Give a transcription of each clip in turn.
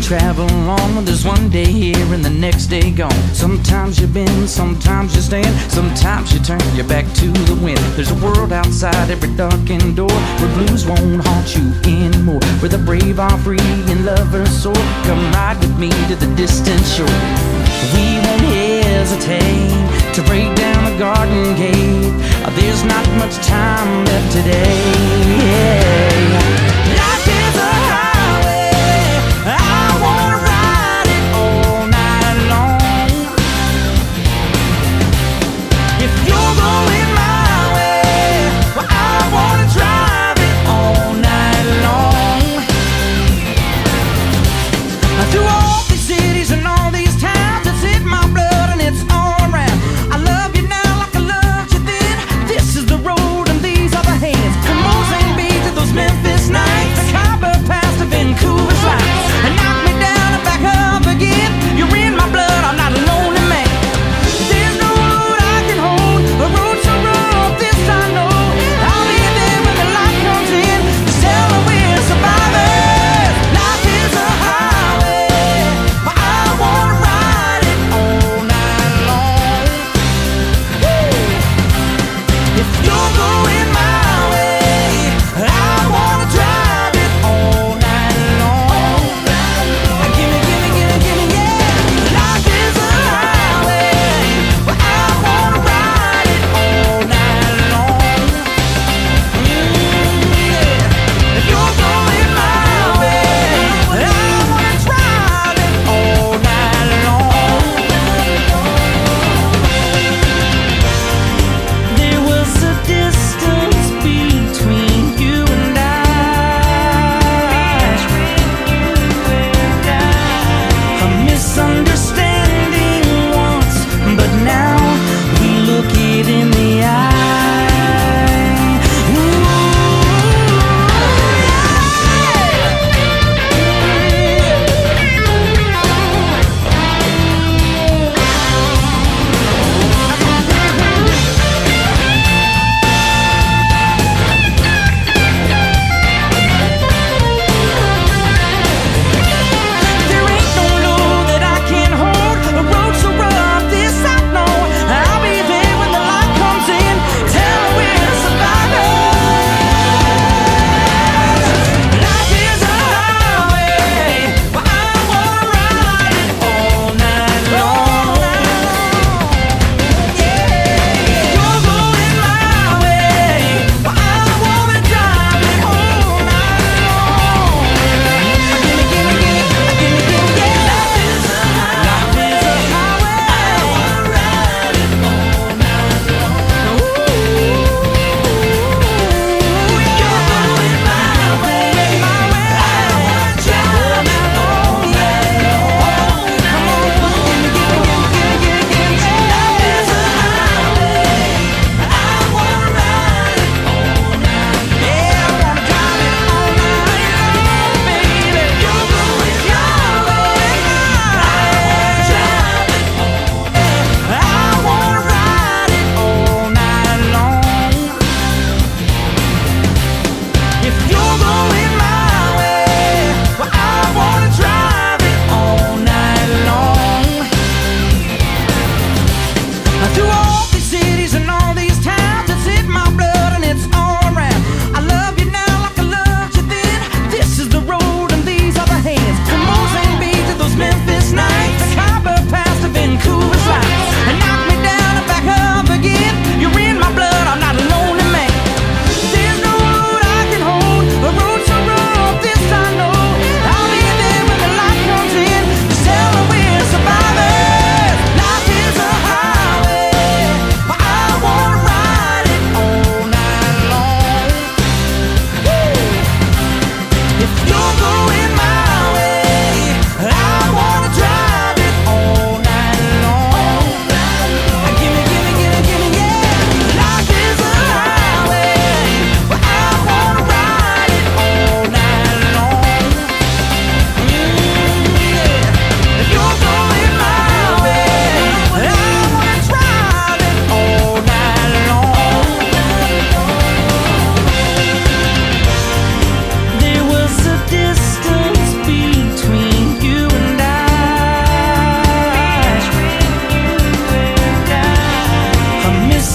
travel on. There's one day here and the next day gone. Sometimes you bend, sometimes you stand, sometimes you turn your back to the wind. There's a world outside every darkened door, where blues won't haunt you anymore, where the brave are free and lovers soar. Come ride with me to the distant shore. We won't hesitate to break down the garden gate. There's not much time left today. Life is a highway, I wanna ride it all night long. If you're going my way, well, I wanna drive it all night long. Through all these cities and all these towns, it's in my blood and it's all around. I love you now like I loved you then. This is the road and these are the hands. From Mozambique Beach to those Memphis nights, the Khyber Pass to Vancouver's lights, and knock me down and back up again. You're in my blood, I'm not a lonely man. There's no road I can hold, a road so rough, this I know. I'll be there when the light comes in, to tell her we're survivors. Life is a highway, but I wanna ride it all night long. If you're going my way, I wanna drive it all night long. Gimme, gimme, gimme, gimme, yeah. Life is a highway, but I wanna ride it all night long. Yeah. If you're going my way, I wanna drive it all night long. There was a distance between you and a misunderstanding once, but now we look it in the eye. Ooh, there ain't no load that I can't hold, a road so rough, this I know. I'll be there when the light comes in, tell her we're survivors. Life is a highway, but I wanna ride it all night long. Yeah, you're going my way, but I wanna drive it all night long. Gimme, gimme, gimme, gimme, gimme, yeah. Life is a highway, I wanna ride it all night long. You're going my way, I wanna drive it all night long. Come on, gimme, gimme, gimme, gimme, gimme, gimme, life is a highway, I wanna ride it all night. Yeah, I wanna drive it all night long, baby. You're going your way, I wanna drive it all night. I wanna ride it all night long. If you're going my way, well, I wanna drive it all night long. Through all these cities and all these towns, it's in my blood and it's all around. I love you now like I loved you then. This is the road and these are the hands. From Mozambique to those Memphis nights, the Khyber Pass to Vancouver's lights, and knock me down and back up again. You're in my blood, I'm not a lonely man. There's no road I can hold, a road so rough, this I know. I'll be there when the light comes in, to tell her we're survivors. Life is a highway,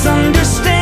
misunderstand.